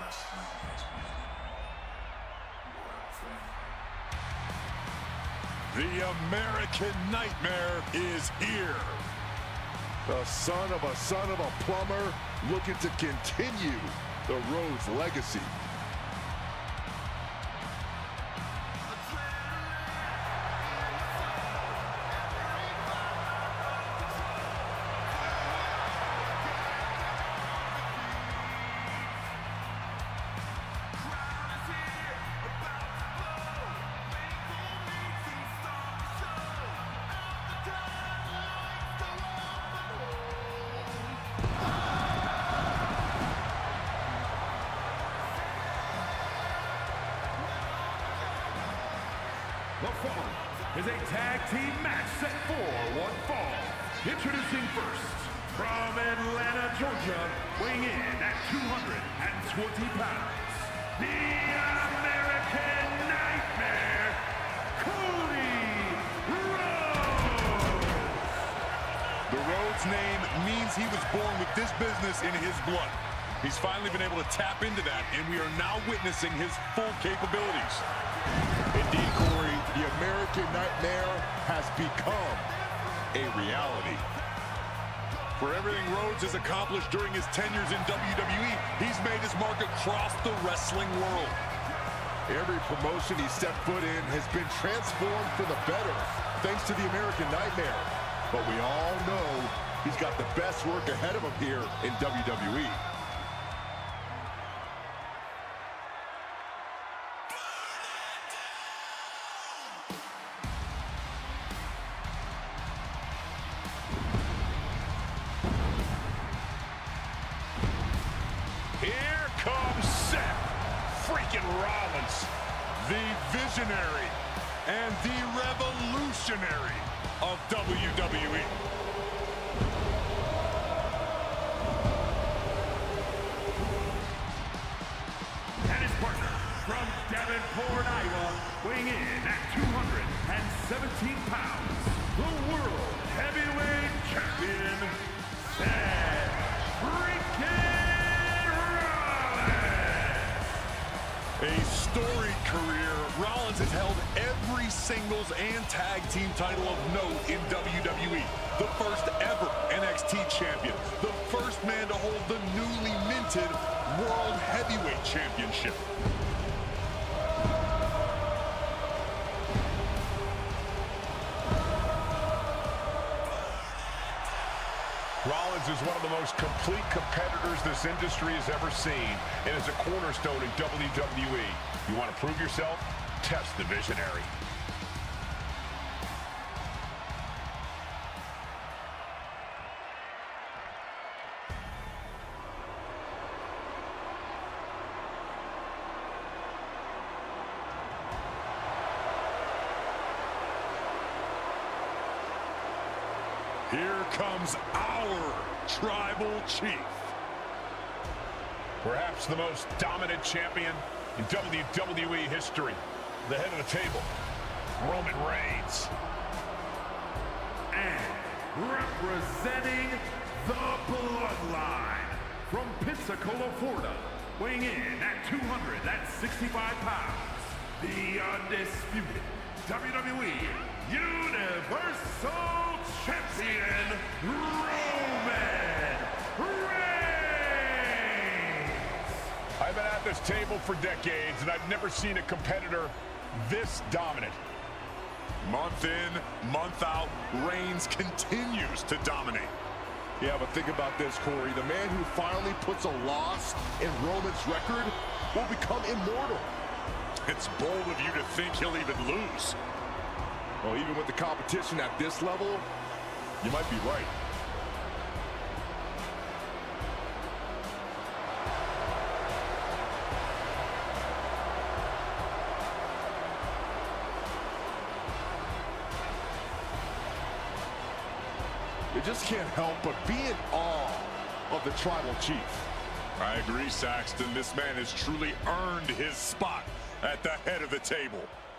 The American Nightmare is here. The son of a plumber looking to continue the Rhodes legacy. The following is a tag team match set for one fall. Introducing first, from Atlanta, Georgia, weighing in at 220 pounds, the American Nightmare, Cody Rhodes. The Rhodes name means he was born with this business in his blood. He's finally been able to tap into that, and we are now witnessing his full capabilities. Indeed, Corey, the American Nightmare has become a reality. For everything Rhodes has accomplished during his tenures in WWE, he's made his mark across the wrestling world. Every promotion he stepped foot in has been transformed for the better, thanks to the American Nightmare. But we all know he's got the best work ahead of him here in WWE. Here comes Seth freaking Rollins, the visionary and the revolutionary of WWE. And his partner, from Davenport, Iowa, weighing in at 217 pounds, the World Heavyweight Champion, Seth freaking Rollins. A storied career, Rollins has held every singles and tag team title of note in WWE. The first ever NXT champion, the first man to hold the newly minted World Heavyweight Championship. Rollins is one of the most complete competitors this industry has ever seen and is a cornerstone in WWE. You want to prove yourself? Test the visionary. Here comes our Tribal Chief. Perhaps the most dominant champion in WWE history. The head of the table, Roman Reigns. And representing the Bloodline, from Pensacola, Florida, weighing in at 265 pounds, the undisputed WWE Universal Champion, Roman Reigns. I've been at this table for decades, and I've never seen a competitor this dominant. Month in, month out, Reigns continues to dominate. Yeah, but think about this, Corey. The man who finally puts a loss in Roman's record will become immortal. It's bold of you to think he'll even lose. Well, even with the competition at this level, you might be right. You just can't help but be in awe of the Tribal Chief. I agree, Saxton. This man has truly earned his spot at the head of the table.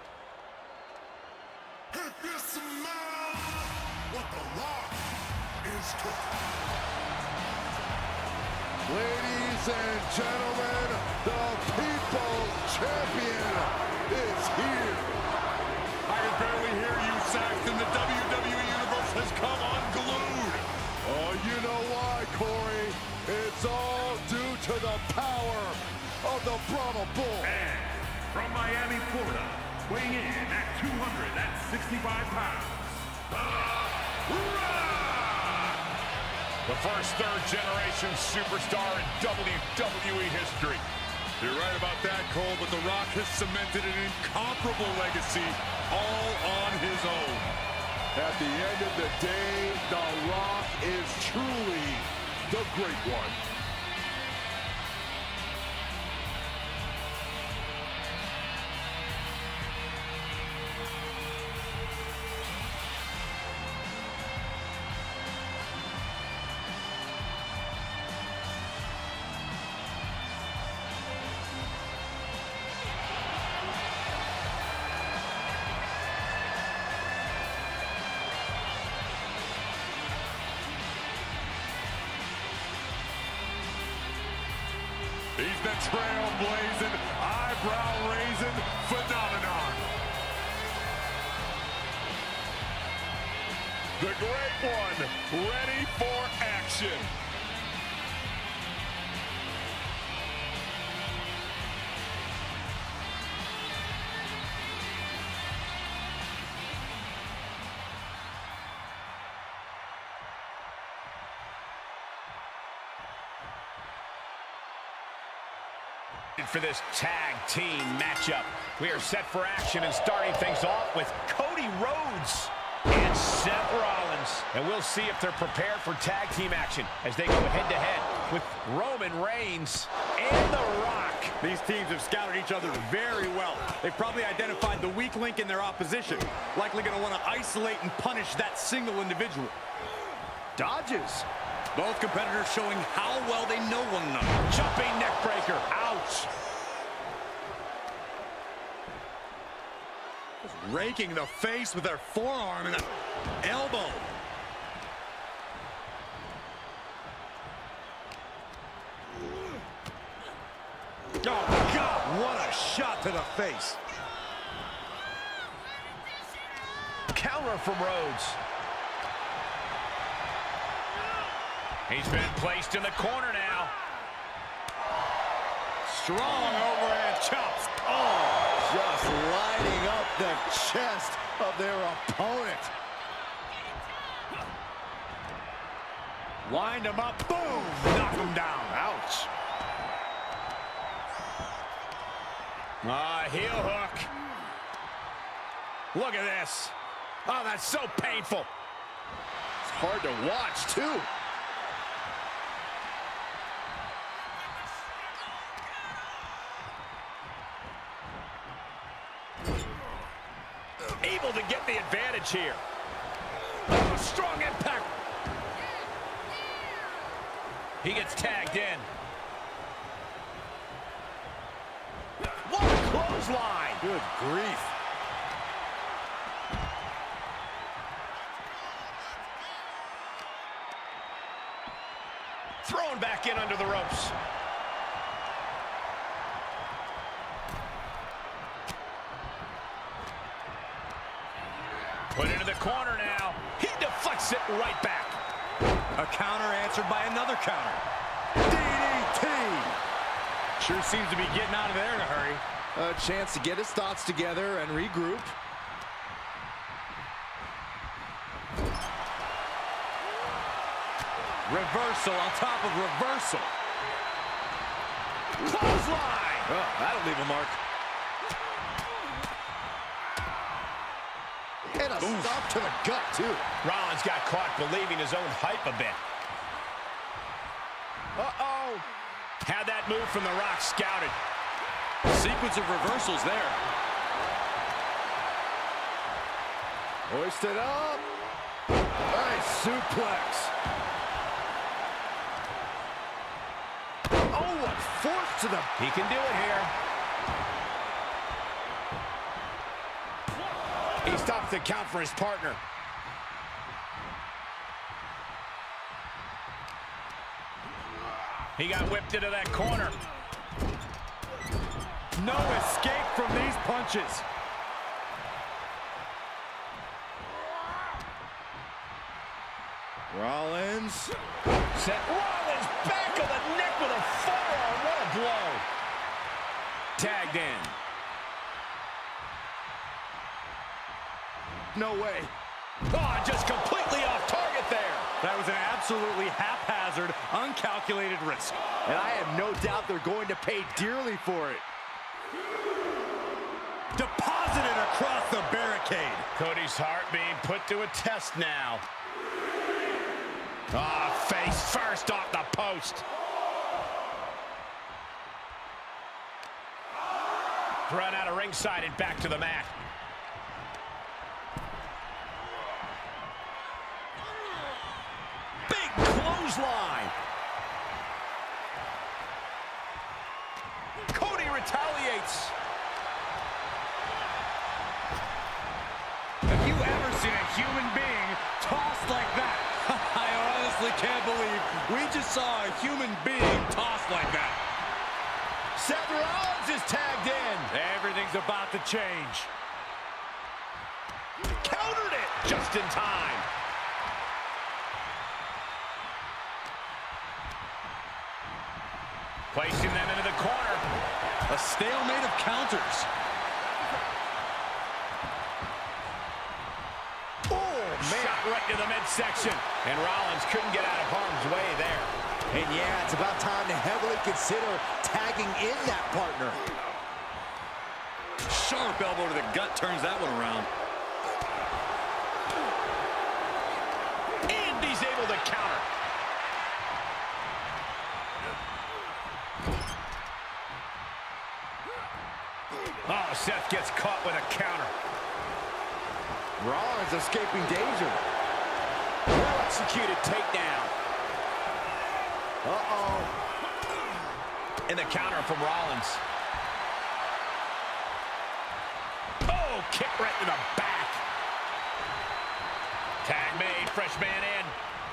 If you smell what the Rock is cooking. Ladies and gentlemen, the People's Champion is here. I can barely hear you, Saxton. The WWE Universe has come unglued. Oh, you know why, Corey? It's all due to the power of the Brahma Bull. And from Miami, Florida, weighing in at 265 pounds, The Rock! The first third-generation superstar in WWE history. You're right about that, Cole, but The Rock has cemented an incomparable legacy all on his own. At the end of the day, The Rock is truly the Great One. He's the trailblazing, eyebrow-raising phenomenon. The Great One, ready for action. For this tag team matchup, we are set for action and starting things off with Cody Rhodes and Seth Rollins. And we'll see if they're prepared for tag team action as they go head-to-head with Roman Reigns and The Rock. These teams have scouted each other very well. They've probably identified the weak link in their opposition. Likely going to want to isolate and punish that single individual. Dodges. Both competitors showing how well they know one another. Jumping neckbreaker. Ouch. Just raking the face with their forearm and an elbow. Oh, God, what a shot to the face. Counter from Rhodes. He's been placed in the corner now. Strong overhand chops. Oh, Just lighting up the chest of their opponent. wind him up. Boom. Knock him down. Ouch. Heel hook. Look at this. Oh, that's so painful. It's hard to watch, too. Able to get the advantage here. Oh, strong impact. He gets tagged in. What a clothesline. Good grief. Thrown back in under the ropes. Put into the corner now. He deflects it right back. A counter answered by another counter. DDT! Sure seems to be getting out of there in a hurry. A chance to get his thoughts together and regroup. Reversal on top of reversal. Clothesline! Oh, that'll leave a mark. And a stop to the gut, too. Rollins got caught believing his own hype a bit. Uh-oh. Had that move from The Rock scouted. Sequence of reversals there. Hoisted up. Nice suplex. Oh, what force to the... He can do it here. He stops the count for his partner. He got whipped into that corner. No escape from these punches. Rollins. Seth Rollins back of the neck with a forearm. What a blow. Tagged in. No way. Oh, just completely off target there. That was an absolutely haphazard, uncalculated risk. And I have no doubt they're going to pay dearly for it. Deposited across the barricade. Cody's heart being put to a test now. Ah, face first off the post. Run out of ringside and back to the mat. Big clothesline. Cody retaliates. Have you ever seen a human being tossed like that? I honestly can't believe we just saw a human being tossed like that. Seth Rollins is tagged in. Everything's about to change. Countered it just in time. Placing them into the corner. A stalemate of counters. Shot right to the midsection. And Rollins couldn't get out of harm's way there. And yeah, it's about time to heavily consider tagging in that partner. Sharp elbow to the gut turns that one around. And he's able to counter. Oh, Seth gets caught with a counter. Rollins escaping danger. Well-executed takedown. Uh-oh. And the counter from Rollins. Oh, kick right to the back. Tag made, fresh man in.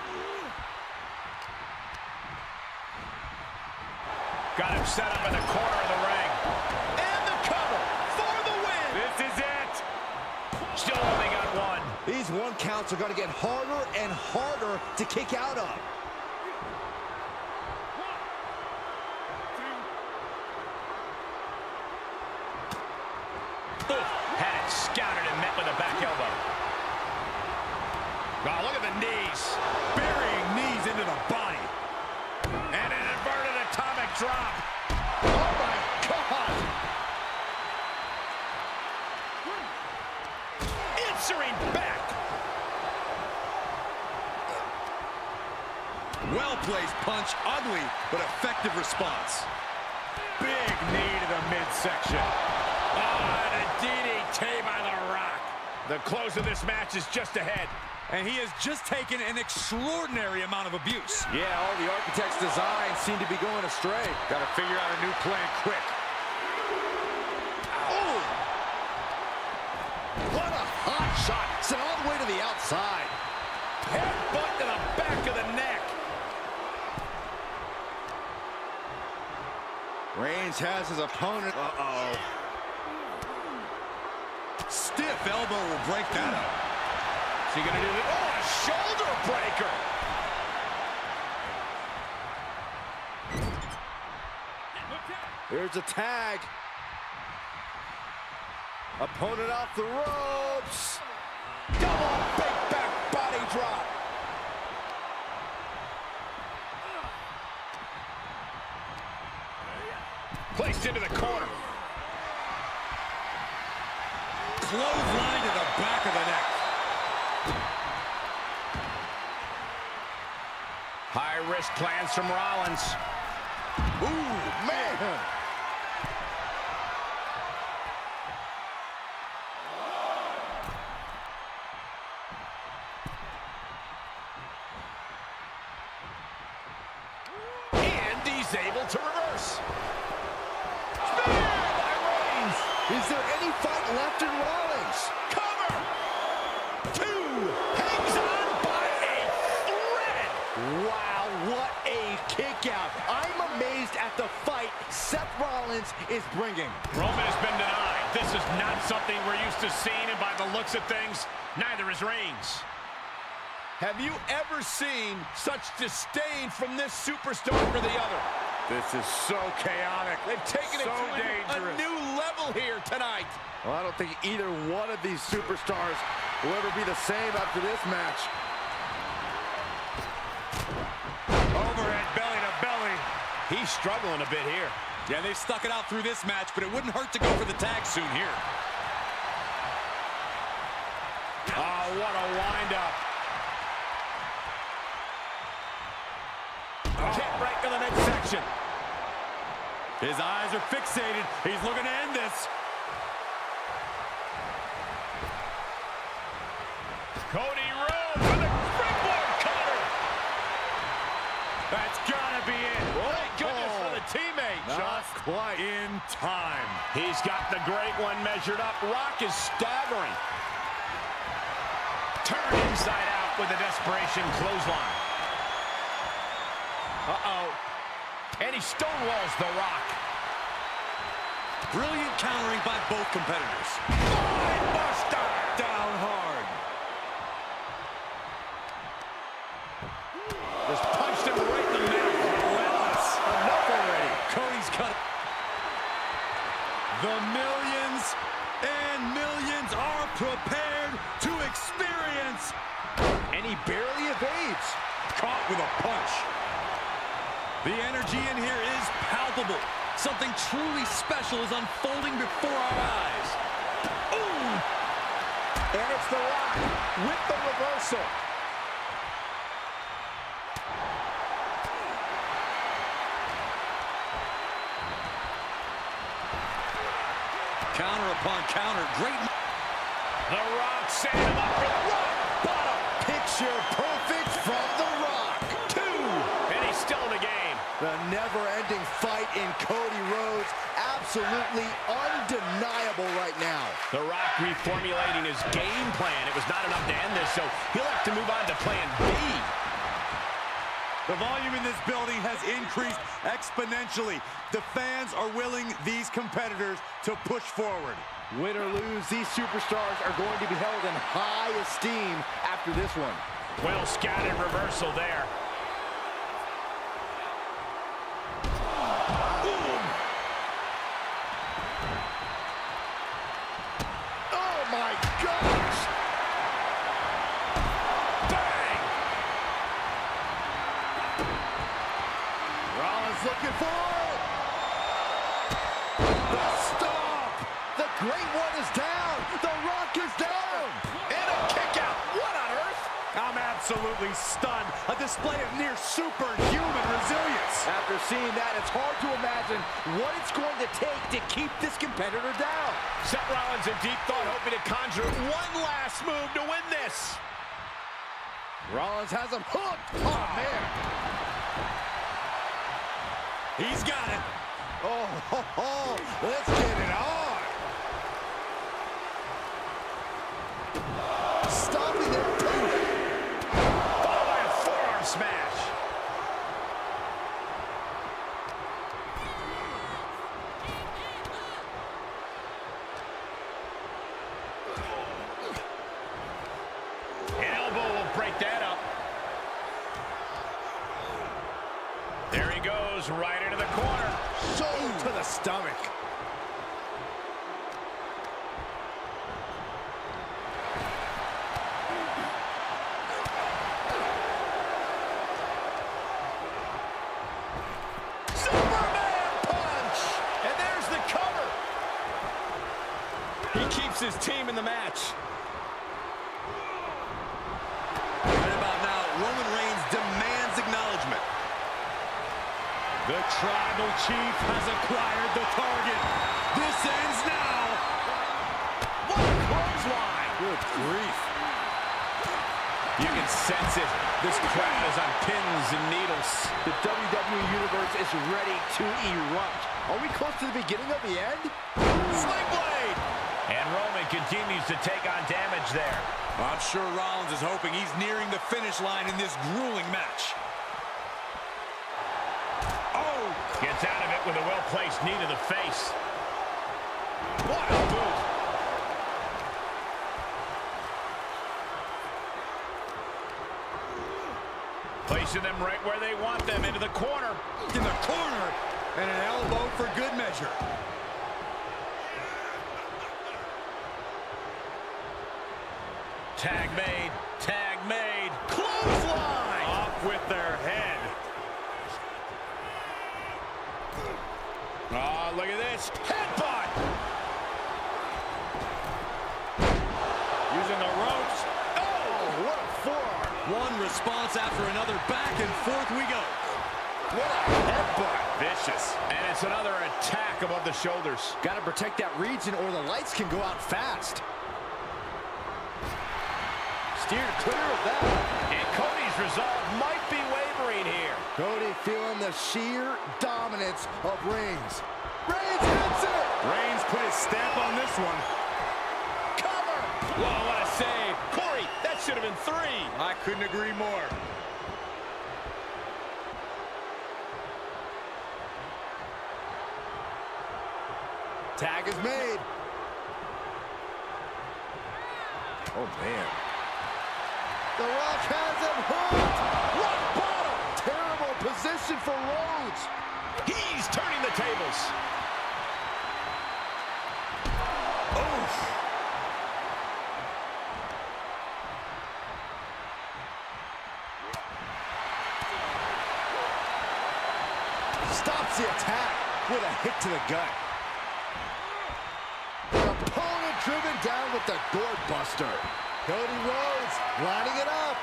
Got him set up in the corner of the ring. And the cover for the win. This is it. Still only got one. These one counts are going to get harder and harder to kick out of. Had it scouted and met with a back elbow. Oh, look at the knees. Burying knees into the body. And an inverted atomic drop. Oh, my God. Answering back. Well-placed punch, ugly, but effective response. Big knee to the midsection. Oh, and a DDT by The Rock. The close of this match is just ahead. And he has just taken an extraordinary amount of abuse. Yeah, all the architect's designs seem to be going astray. Got to figure out a new plan quick. Oh! What a hot shot. Sent all the way to the outside. Headbutt to the back of the neck. Reigns has his opponent. Uh-oh. Stiff elbow will break that up. Is he going to do it? Oh, a shoulder breaker. Here's a tag. Opponent off the ropes. Double big back body drop. Placed into the corner. Clothesline to the back of the neck. High-risk plans from Rollins. Ooh, man. And he's able to reverse. Spear by Reigns. Is there any fight left in Rollins? Cover. Two. Hangs on by a thread. Wow, what a kick out. I Seth Rollins is bringing. Roman has been denied. This is not something we're used to seeing, and by the looks of things, neither is Reigns. Have you ever seen such disdain from this superstar for the other? This is so chaotic. They've taken it to a new level here tonight. Well, I don't think either one of these superstars will ever be the same after this match. Overhead belly to belly. He's struggling a bit here. Yeah, they stuck it out through this match, but it wouldn't hurt to go for the tag soon here. Oh, what a wind-up. Kick right to the midsection. His eyes are fixated. He's looking to end this. Cody Rhodes with a springboard cutter. That's gotta be it. Thank goodness for the teammate. Not quite in time. He's got the great one measured up. Rock is staggering. Turned inside out with a desperation clothesline. Uh-oh. And he stonewalls The Rock. Brilliant countering by both competitors. Buster! Down hard. Just punched him right in the mouth. Relentless. Enough already. Cody's cut. The millions and millions are prepared to experience. And he barely evades. Caught with a punch. The energy in here is palpable. Something truly special is unfolding before our eyes. Ooh! And it's The Rock with the reversal. Counter upon counter. Great. The Rock set him up for rock bottom. Picture perfect from The Rock. And he's still in the game. The never-ending fight in Cody Rhodes, absolutely undeniable right now. The Rock reformulating his game plan. It was not enough to end this, so he'll have to move on to plan B. The volume in this building has increased exponentially. The fans are willing these competitors to push forward. Win or lose, these superstars are going to be held in high esteem after this one. Well scattered reversal there. Oh my gosh! Bang! Rollins looking for it. The stomp. The Great One is down. The Rock is down. And a kick out. What on earth? I'm absolutely stunned. A display of near superhuman resilience. After seeing that, it's hard to imagine what it's going to take to keep this competitor down. Seth Rollins in deep thought, hoping to conjure one last move to win this. Rollins has him hooked. Oh, man. He's got it. Oh, let's get it on. Stopping there, too. Followed by a forearm smash. An elbow will break that up. There he goes, right into the corner. So to the stomach. Superman punch! And there's the cover. He keeps his team in the match. Right about now, Roman Reigns demands acknowledgement. The Tribal Chief has acquired the target. This ends now. What a clothesline! Good grief. You can sense it. This crowd is on pins and needles. The WWE Universe is ready to erupt. Are we close to the beginning of the end? Sling blade! And Roman continues to take on damage there. I'm sure Rollins is hoping he's nearing the finish line in this grueling match. Gets out of it Met with a well-placed knee to the face. What a move. Placing them right where they want them, into the corner. In the corner, and an elbow for good measure. Tag made, tag made. Clothesline! Off with their head. Oh, look at this. Headbutt! Using the ropes. Oh, what a forearm. One response after another. Back and forth we go. What a headbutt. Vicious. And it's another attack above the shoulders. Got to protect that region or the lights can go out fast. Steered clear of that. And Cody's resolve might be wavering here. Cody feeling the sheer dominance of Reigns. Reigns hits it! Reigns put his stamp on this one. Cover! Whoa, what a save. Corey, that should have been 3. I couldn't agree more. Tag is made. Oh, man. The Rock has him hooked. Rock bottom. Terrible position for Rhodes. He's turning the tables. Oof. Stops the attack with a hit to the gut. The opponent driven down with the doorbuster. Cody Rhodes lining it up.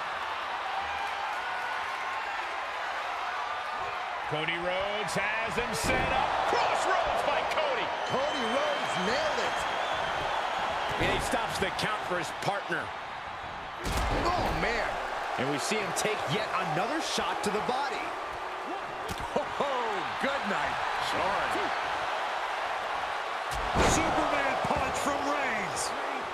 Cody Rhodes has him set up. Crossroads by Cody. Cody Rhodes nailed it. And he stops the count for his partner. Oh, man. And we see him take yet another shot to the body. Oh, good night. Sorry. Superman punch from Reigns.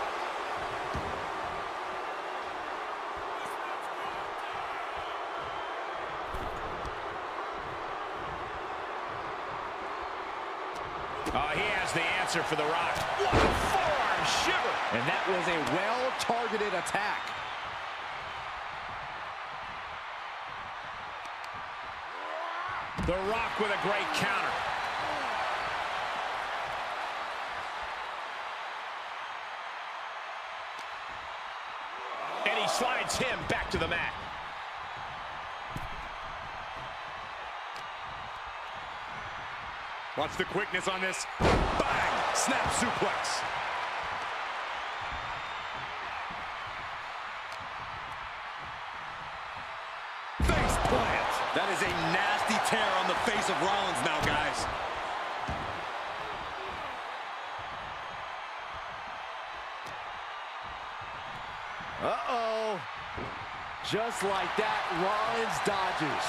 He has the answer for The Rock. What a forearm shiver. And that was a well-targeted attack. The Rock with a great counter. And he slides him back to the mat. Watch the quickness on this. Bang! Snap suplex. Face plant. That is a nasty tear on the face of Rollins now, guys. Uh-oh. Just like that, Rollins dodges.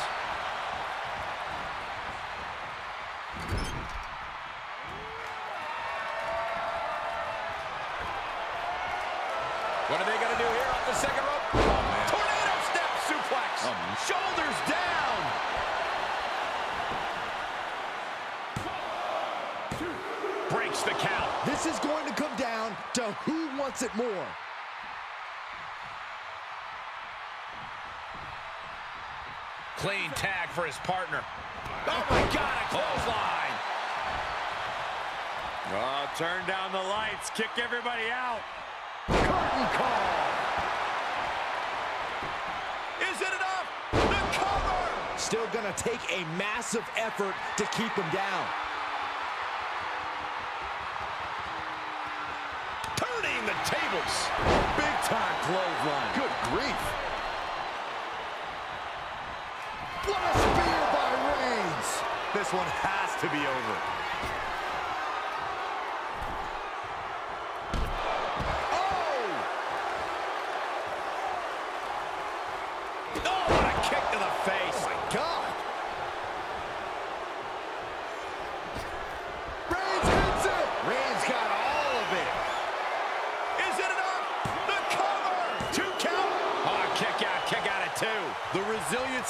What are they going to do here off the second rope? Oh, tornado step suplex. Shoulders down. Breaks the count. This is going to come down to who wants it more. Clean tag for his partner. Oh, my God, a clothesline. Oh, turn down the lights. Kick everybody out. Curtain call. Is it enough? The cover. Still gonna take a massive effort to keep him down. Turning the tables. Big time clothesline. Good grief. What a spear by Reigns. This one has to be over.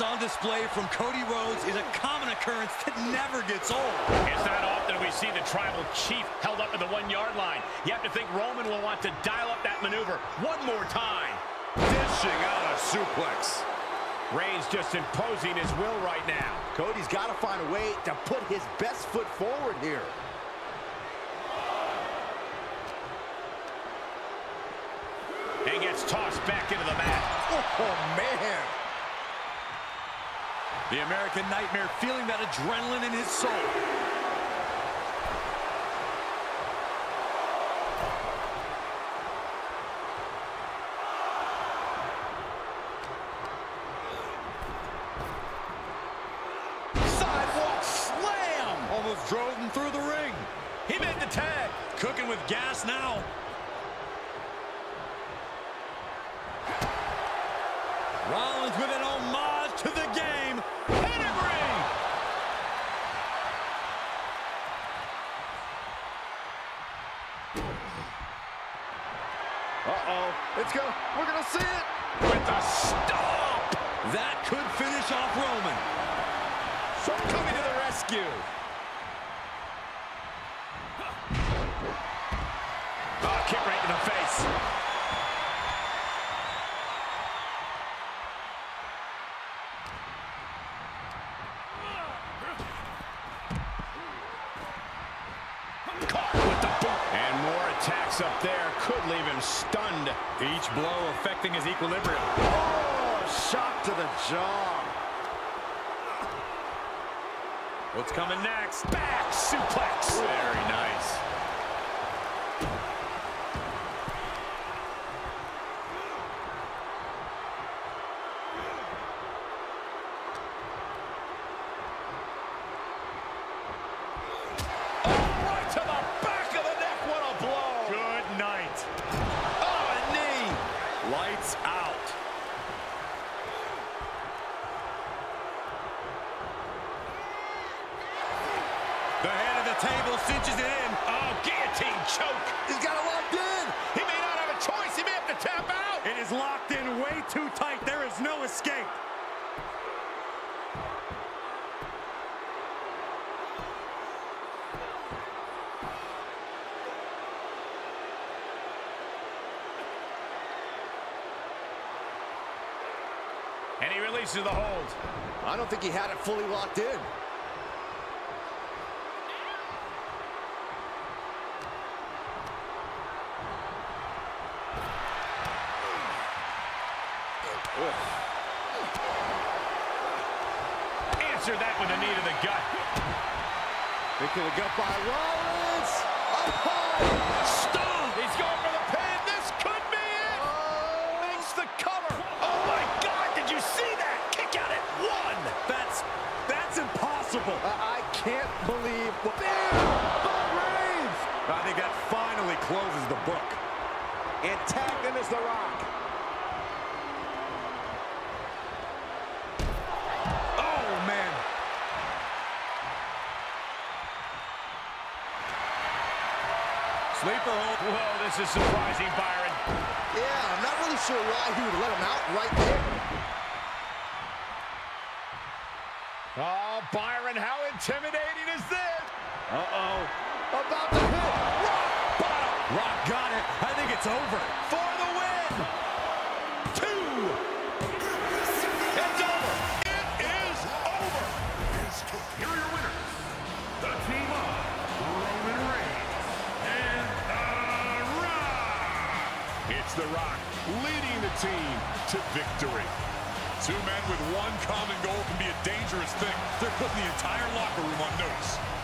on display from Cody Rhodes is a common occurrence that never gets old. It's not often we see the tribal chief held up at the 1-yard line. You have to think Roman will want to dial up that maneuver one more time. Dishing out a suplex. Reigns just imposing his will right now. Cody's got to find a way to put his best foot forward here. And gets tossed back into the mat. Oh, man. The American Nightmare feeling that adrenaline in his soul. Sidewalk slam! Almost drove him through the ring. He made the tag. Cooking with gas now. Rollins with an homage to the game. Pedigree! Uh-oh. We're gonna see it. With a stomp! That could finish off Roman. Coming to the rescue. Oh, kick right in the face. Caught with the boot. And more attacks up there could leave him stunned. Each blow affecting his equilibrium. Oh, shot to the jaw. What's coming next? Back suplex. Very nice. Right to the back of the neck. What a blow. Good night. Oh, a knee. Lights out. The head of the table cinches it in. Oh, guillotine choke. He's got it locked in. He may not have a choice. He may have to tap out. It is locked in way too tight. There is no escape. And he releases the hold. I don't think he had it fully locked in. Answer that with a knee to the gut. Kick to the gut by Rollins. Up high. Stomp. He's going for the pin. This could be it. Makes the cover. Oh, my God. Did you see that? Kick out at 1. That's impossible. I can't believe what... But Reigns! I think that finally closes the book. And tagged him as The Rock. Oh, man. Sleeper hold. Whoa, this is surprising, Byron. Yeah, I'm not really sure why he would let him out right there. Oh, Byron, how intimidating is this? Uh-oh. About to hit. Rock bottom. Rock got it. I think it's over. For the win. 2. It's over. It is over. His superior winners, the team of Roman Reigns and The Rock. It's The Rock leading the team to victory. Two men with one common goal can be a dangerous thing. They're putting the entire locker room on notice.